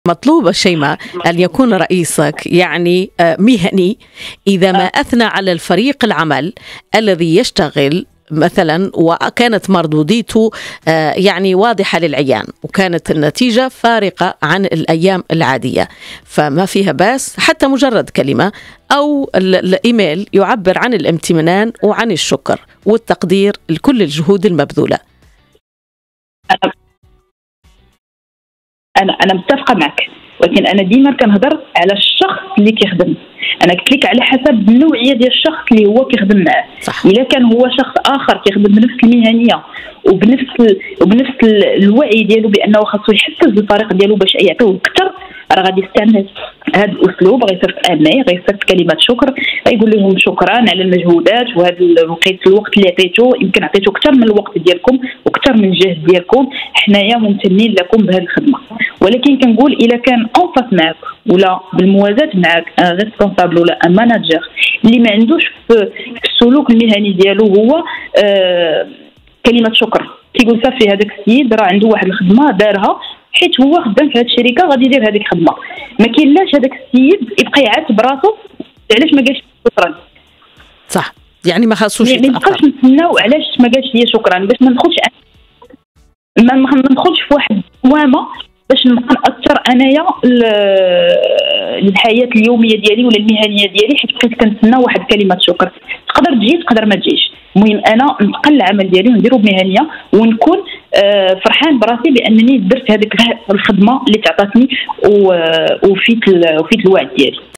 مطلوب شيماء أن يكون رئيسك يعني مهني إذا ما أثنى على الفريق العمل الذي يشتغل مثلا وكانت مردوديته يعني واضحة للعيان وكانت النتيجة فارقة عن الأيام العادية، فما فيها بس حتى مجرد كلمة أو الإيميل يعبر عن الامتنان وعن الشكر والتقدير لكل الجهود المبذولة. انا متفقه معك، ولكن انا ديما كنهضر على الشخص اللي كيخدم. انا قلت لك على حسب النوعيه ديال الشخص اللي هو كيخدم معاه. الا كان هو شخص اخر كيخدم بنفس المهنيه وبنفس الوعي ديالو بانه خاصو يحفز الفريق ديالو باش يعطيوه اكثر، راه غادي يستعمل هذا الاسلوب، غيصيفط ايميل، غيصيفط كلمات شكر، غيقول لهم شكرا على المجهودات وهذا الوقت اللي عطيتو، يمكن عطيتو اكثر من الوقت ديالكم واكثر من الجهد ديالكم، حنايا ممتنين لكم بهذه الخدمه. ولكن كنقول الا كان انفاس معك ولا بالموازاه معك ان ريسبونسابل ولا ان ماناجر اللي ما عندوش في السلوك المهني ديالو هو كلمه شكر، كيقول صافي هذاك السيد راه عنده واحد الخدمه دارها حيت هو خدام في هذه الشركه غادي يدير هذيك الخدمه، ما كاينلاش هذاك السيد يبقى يعاتب براسو علاش ما قالش شكرا. صح، يعني ما خاصوش ما نبقاش نتسناو علاش ما قالش لي شكرا، باش ما ندخلش في واحد الدوامه باش نبقى ناثر انايا الحياه اليوميه ديالي ولا المهنيه ديالي حيت بقيت كنتسنى واحد كلمه شكر، تقدر تجي تقدر ما تجيش. المهم انا نتقن العمل ديالي ونديرو بمهنيه ونكون فرحان براسي بانني درت هذيك الخدمه اللي تعطاتني وفيت الوعد ديالي.